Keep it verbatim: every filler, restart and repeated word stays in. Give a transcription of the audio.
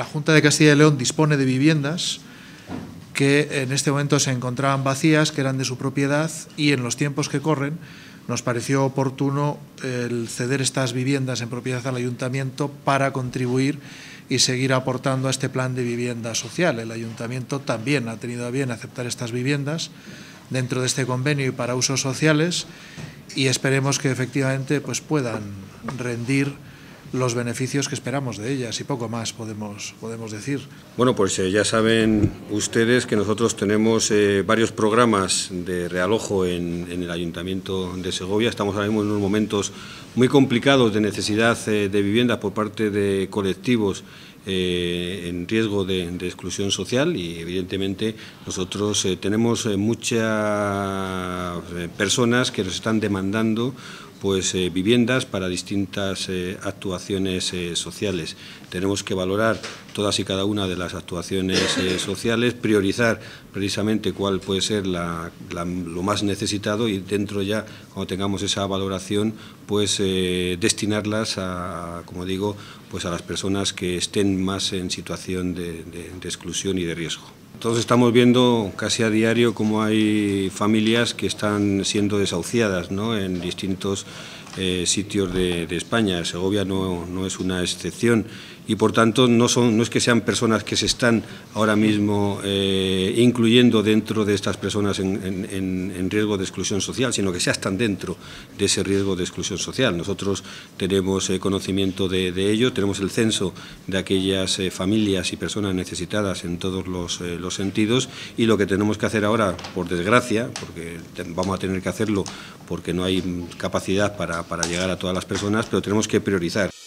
la Junta de Castilla y León dispone de viviendas que en este momento se encontraban vacías, que eran de su propiedad, y en los tiempos que corren nos pareció oportuno el ceder estas viviendas en propiedad al Ayuntamiento para contribuir y seguir aportando a este plan de vivienda social. El Ayuntamiento también ha tenido a bien aceptar estas viviendas dentro de este convenio y para usos sociales, y esperemos que efectivamente pues, puedan rendir los beneficios que esperamos de ellas, y poco más podemos, podemos decir. Bueno, pues eh, ya saben ustedes que nosotros tenemos eh, varios programas de realojo en, en el Ayuntamiento de Segovia. Estamos ahora mismo en unos momentos muy complicados de necesidad eh, de vivienda por parte de colectivos eh, en riesgo de, de exclusión social, y evidentemente nosotros eh, tenemos eh, muchas eh, personas que nos están demandando pues eh, viviendas para distintas eh, actuaciones eh, sociales. Tenemos que valorar todas y cada una de las actuaciones eh, sociales, priorizar precisamente cuál puede ser la, la, lo más necesitado, y dentro ya, cuando tengamos esa valoración, pues eh, destinarlas a, como digo, pues a las personas que estén más en situación de, de, de exclusión y de riesgo. Todos estamos viendo casi a diario cómo hay familias que están siendo desahuciadas, ¿no?, en distintos eh, sitios de, de España. Segovia no, no es una excepción, y por tanto no, son, no es que sean personas que se están ahora mismo eh, incluyendo dentro de estas personas en, en, en riesgo de exclusión social, sino que ya están dentro de ese riesgo de exclusión social. Nosotros tenemos eh, conocimiento de, de ello, tenemos el censo de aquellas eh, familias y personas necesitadas en todos los, eh, los sentidos, y lo que tenemos que hacer ahora, por desgracia, porque vamos a tener que hacerlo porque no hay capacidad para, para llegar a todas las personas, pero tenemos que priorizar.